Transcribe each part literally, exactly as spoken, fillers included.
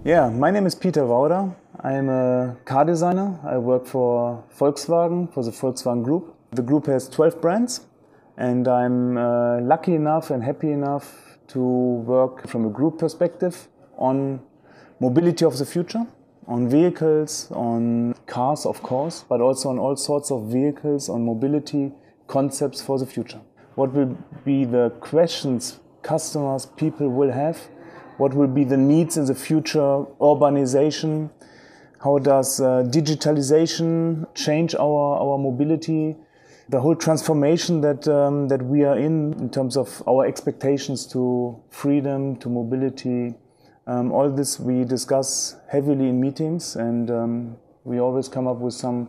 Yeah, my name is Peter Wauder. I'm a car designer. I work for Volkswagen, for the Volkswagen Group. The group has twelve brands, and I'm uh, lucky enough and happy enough to work from a group perspective on mobility of the future, on vehicles, on cars of course, but also on all sorts of vehicles, on mobility concepts for the future. What will be the questions customers, people will have? What will be the needs in the future? Urbanization? How does uh, digitalization change our, our mobility? The whole transformation that, um, that we are in, in terms of our expectations to freedom, to mobility. Um, all this we discuss heavily in meetings, and um, we always come up with some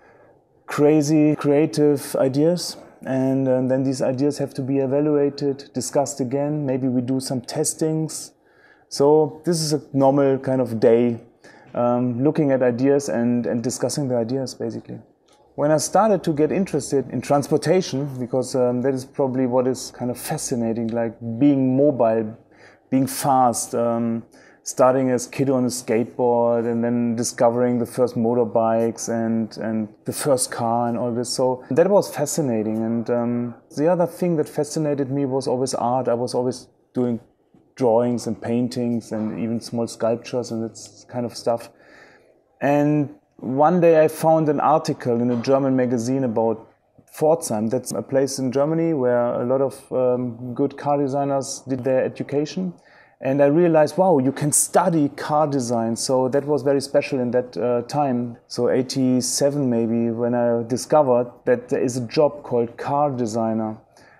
crazy, creative ideas. And, and then these ideas have to be evaluated, discussed again. Maybe we do some testings. So this is a normal kind of day, um, looking at ideas and, and discussing the ideas, basically. When I started to get interested in transportation, because um, that is probably what is kind of fascinating, like being mobile, being fast, um, starting as kid on a skateboard and then discovering the first motorbikes and, and the first car and all this. So that was fascinating. And um, the other thing that fascinated me was always art. I was always doing drawings and paintings and even small sculptures and that kind of stuff. And one day I found an article in a German magazine about Pforzheim. That's a place in Germany where a lot of um, good car designers did their education. And I realized, wow, you can study car design. So that was very special in that uh, time. So eighty-seven maybe, when I discovered that there is a job called car designer.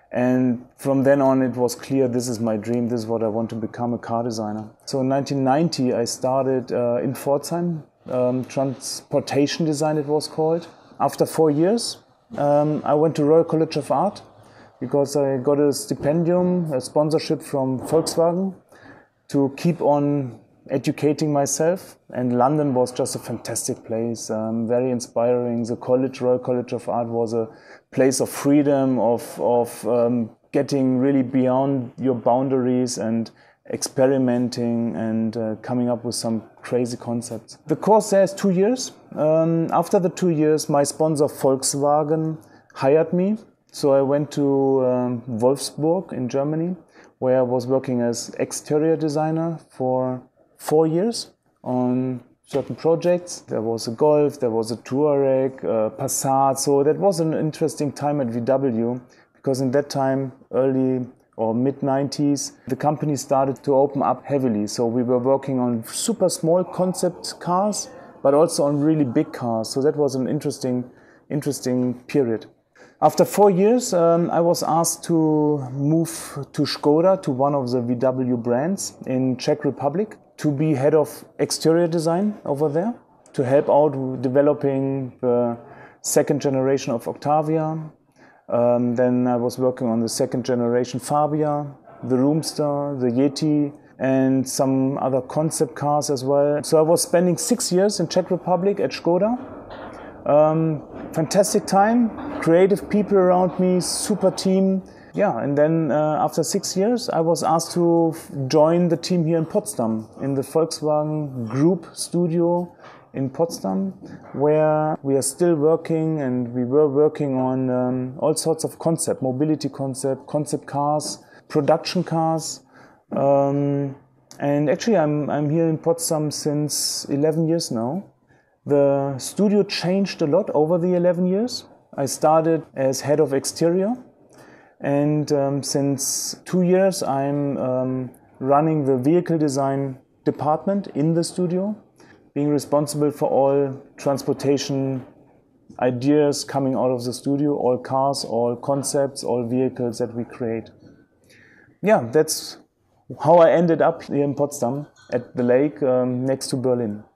And from then on, it was clear, this is my dream, this is what I want to become, a car designer. So in nineteen ninety, I started uh, in Pforzheim, um, transportation design it was called. After four years, um, I went to Royal College of Art because I got a stipendium, a sponsorship from Volkswagen to keep on educating myself. And London was just a fantastic place, um, very inspiring. The college, Royal College of Art, was a place of freedom, of, of um, getting really beyond your boundaries and experimenting and uh, coming up with some crazy concepts. The course there is two years. Um, after the two years, my sponsor Volkswagen hired me. So I went to um, Wolfsburg in Germany, where I was working as exterior designer for four years on certain projects. There was a Golf, there was a Touareg, a Passat. So that was an interesting time at V W, because in that time, early or mid nineties, the company started to open up heavily. So we were working on super small concept cars, but also on really big cars. So that was an interesting, interesting period. After four years, um, I was asked to move to Škoda, to one of the V W brands in Czech Republic, to be head of exterior design over there, to help out with developing the second generation of Octavia. Um, then I was working on the second generation Fabia, the Roomster, the Yeti, and some other concept cars as well. So I was spending six years in Czech Republic at Škoda. Um, fantastic time, creative people around me, super team. Yeah, and then uh, after six years, I was asked to join the team here in Potsdam, in the Volkswagen Group studio in Potsdam, where we are still working, and we were working on um, all sorts of concept, mobility concept, concept cars, production cars. Um, and actually, I'm, I'm here in Potsdam since eleven years now. The studio changed a lot over the eleven years. I started as head of exterior, and um, since two years I'm um, running the vehicle design department in the studio, being responsible for all transportation ideas coming out of the studio, all cars, all concepts, all vehicles that we create. Yeah, that's how I ended up here in Potsdam at the lake um, next to Berlin.